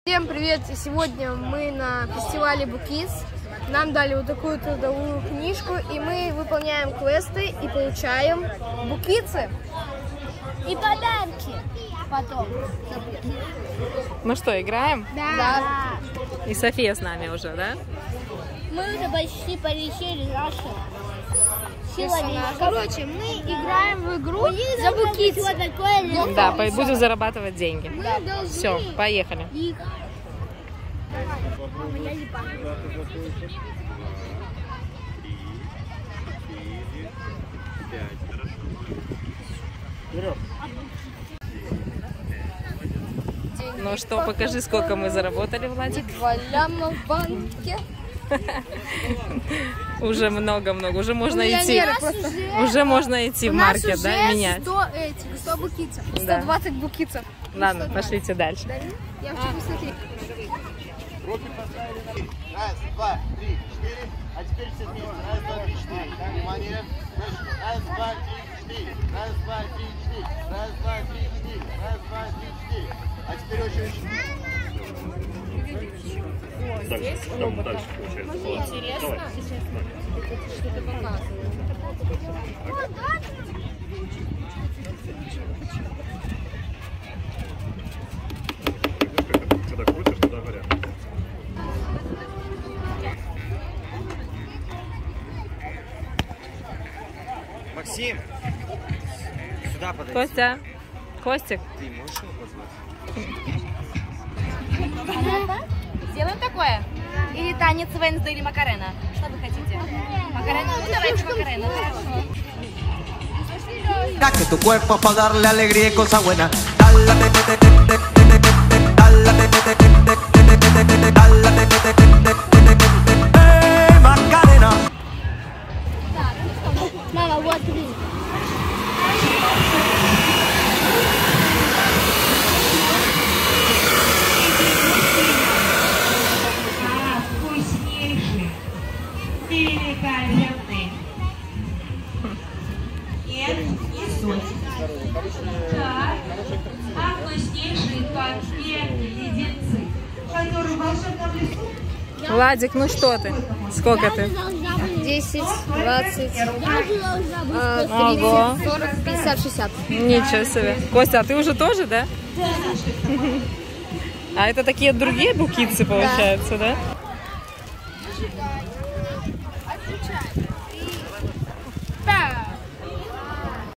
Всем привет! И сегодня мы на фестивале Букиц. Нам дали вот такую трудовую книжку, и мы выполняем квесты и получаем букицы. И подарки потом. Ну что, играем? Да. И София с нами уже, да? Мы уже почти порешили наши силами. Короче, мы играем в игру за букицы. Да, будем зарабатывать деньги. Да. Все, поехали. Ну что, покажи, сколько мы заработали, Владик. 2 ляма в банке. Уже много-много, уже можно Миллионеры идти. просто. Уже можно идти в маркет, да, менять. 100 букицев. Да. 120 букицев. Ладно, пошлите дальше. Я хочу посмотреть. Раз, два, три, четыре. А теперь все вместе. Раз, два, три, четыре. Так, внимание. Раз, два, три, четыре. Раз, два, три, четыре. Раз, два, три, четыре. Раз, два, три, четыре. А теперь очень. Дальше, там дальше получается. Интересно. Что-то показывает. Когда крутишь, туда горят. Максим, сюда подойди. Костя, Костик. Ты можешь его позвать? Сделаем такое? Или танец Венсда, или Макарена? Что вы хотите? Макарена? Ну давайте Макарена, хорошо. Que tu cuerpo para darle alegría y cosa buena. Macarena. Мама, вот блин. Вкуснейший, великолепный кек и сосик. Так, а вкуснейшие конфеты-леденцы, которые в волшебном лесу. Владик, ну что ты? Сколько ты? 10, 20, 30, Ого. 40, 50, 60. Ничего себе. Костя, а ты уже тоже, да? А это такие другие букицы, получается, да?